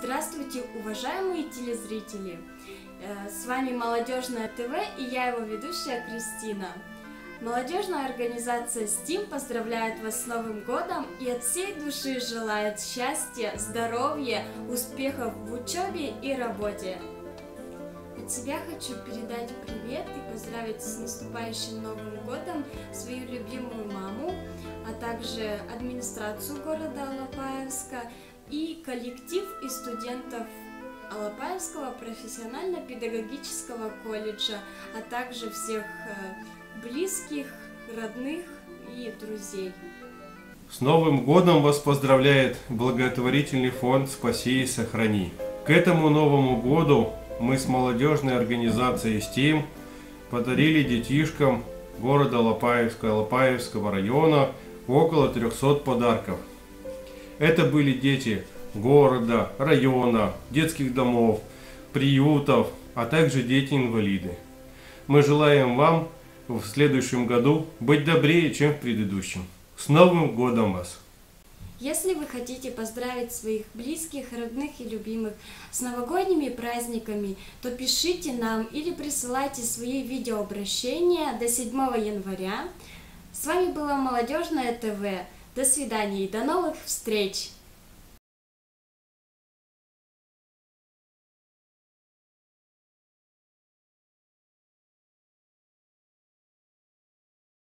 Здравствуйте, уважаемые телезрители! С вами Молодежное ТВ и я его ведущая Кристина. Молодежная организация STEAM поздравляет вас с Новым годом и от всей души желает счастья, здоровья, успехов в учебе и работе. От себя хочу передать привет и поздравить с наступающим Новым годом свою любимую маму, а также администрацию города Алапаевска и коллектив и студентов Алапаевского профессионально-педагогического колледжа, а также всех близких, родных и друзей. С Новым годом вас поздравляет благотворительный фонд «Спаси и сохрани». К этому Новому году мы с молодежной организацией STEAM подарили детишкам города Алапаевска, Алапаевского района около 300 подарков. Это были дети города, района, детских домов, приютов, а также дети-инвалиды. Мы желаем вам в следующем году быть добрее, чем в предыдущем. С Новым годом вас! Если вы хотите поздравить своих близких, родных и любимых с новогодними праздниками, то пишите нам или присылайте свои видеообращения до 7 января. С вами было Молодежное ТВ. До свидания и до новых встреч!